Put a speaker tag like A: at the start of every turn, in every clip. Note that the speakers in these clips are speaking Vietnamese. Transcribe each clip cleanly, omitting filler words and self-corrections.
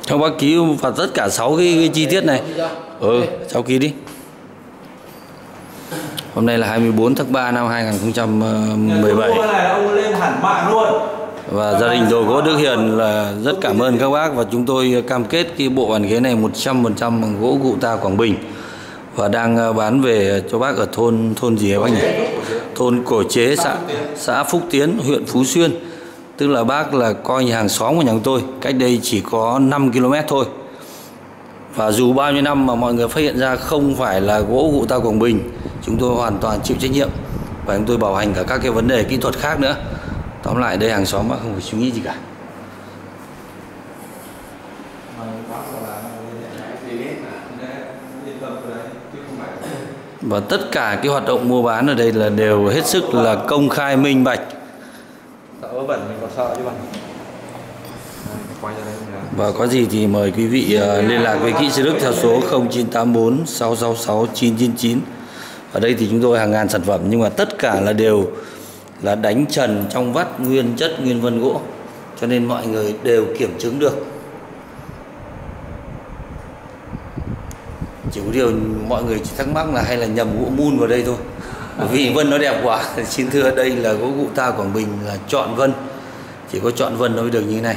A: Không, bác ký vào tất cả 6 cái chi tiết này. Cháu ký đi. Hôm nay là 24 tháng 3 năm 2017.
B: Ông lên hẳn mạng luôn.
A: Và gia đình Đồ Gỗ Đức Hiền là rất cảm ơn các bác, và chúng tôi cam kết cái bộ bàn ghế này 100% bằng gỗ Cụ Ta Quảng Bình, và đang bán về cho bác ở thôn gì bác nhỉ? Thôn Cổ Chế, xã Phúc Tiến, huyện Phú Xuyên. Tức là bác là coi như hàng xóm của nhà tôi, cách đây chỉ có 5 km thôi. Và dù bao nhiêu năm mà mọi người phát hiện ra không phải là gỗ Cụ Ta Quảng Bình, chúng tôi hoàn toàn chịu trách nhiệm, và chúng tôi bảo hành cả các cái vấn đề kỹ thuật khác nữa. Tóm lại đây hàng xóm bác không phải suy nghĩ gì cả. Và tất cả cái hoạt động mua bán ở đây là đều hết sức là công khai minh bạch.
B: Sợ bẩn mình còn sợ chứ bạn.
A: Và có gì thì mời quý vị liên lạc với kỹ sư Đức theo số 0984 666 999. Ở đây thì chúng tôi hàng ngàn sản phẩm, nhưng mà tất cả là đều là đánh trần trong vắt, nguyên chất nguyên vân gỗ, cho nên mọi người đều kiểm chứng được. Chỉ có điều mọi người chỉ thắc mắc là hay là nhầm gỗ mun vào đây thôi, bởi vì vân nó đẹp quá. Xin thưa, đây là gỗ Cụ Ta Quảng Bình là chọn vân, chỉ có chọn vân nó mới được như thế này.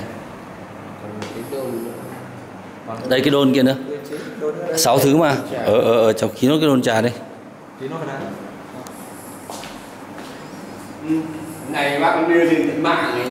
A: Đây cái đôn kia nữa, 6 thứ mà. Cháu ký nốt cái đôn trà đây.
C: Này bác đưa lên mạng này.